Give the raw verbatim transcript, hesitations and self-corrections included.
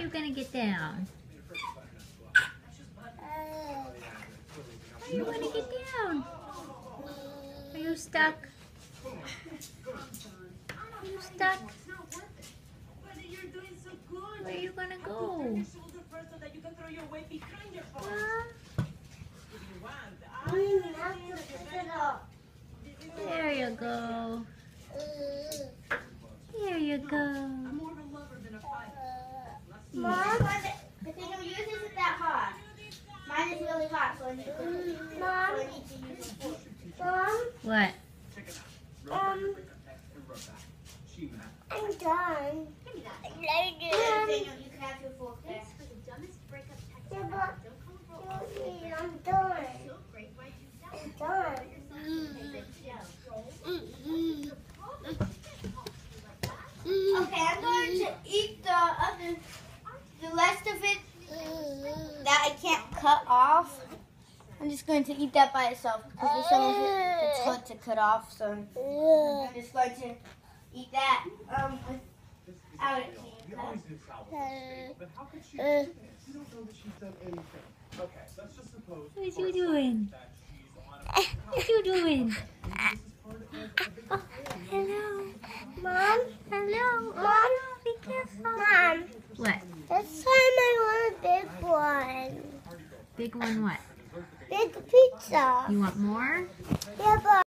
you gonna get down? How you gonna get down? Are you stuck? Are you stuck? Where are you gonna go? Huh? There you go. There you go. Mom, the thing I'm using isn't that hot. Mine is really hot, so I need to, Mom, so I need to use a fork. Mom? What? Um, I'm done. Mom, you can have your fork there. Yeah, but I'm done. I'm done. Okay, I'm going to eat the other, the rest of it that I can't cut off. I'm just going to eat that by itself because there's some of it that's hard to cut off. So I'm just going to eat that um, without it being cut. What you doing? What you doing? Oh, hello. Mom? Hello. Mom? Be careful. Mom? What? This time I want a big one. Big one what? Big pizza. You want more? Yeah, but